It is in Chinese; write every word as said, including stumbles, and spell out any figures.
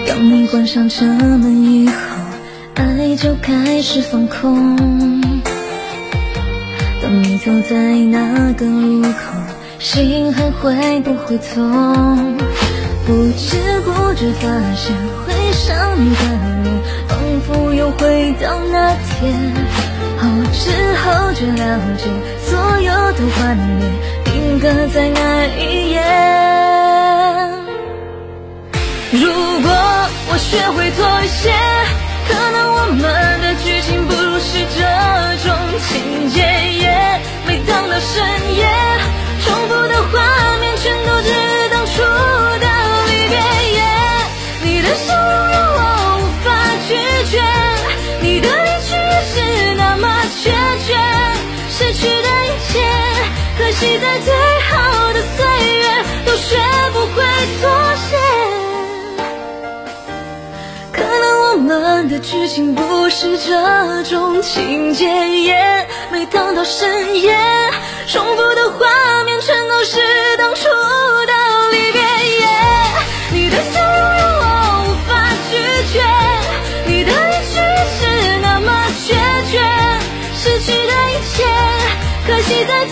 当你关上车门以后，爱就开始放空。当你走在那个路口，心还会不会痛？不知不觉发现，回想你的脸，仿佛又回到那天。后知后觉了解，所有的画面定格在那一页。如果我学会妥协，可能我们的剧情不是这种情节。每当到深夜，重复的画面全都是当初的离别。你的笑容让我无法拒绝，你的离去也是那么决绝。失去的一切，可惜在最好的岁月都学不会妥协。可能我们的剧情不是这种情节，每当到深夜，重复的画面全都是当初的离别。你的笑容让我无法拒绝，你的离去是那么决绝。失去的一切，可惜在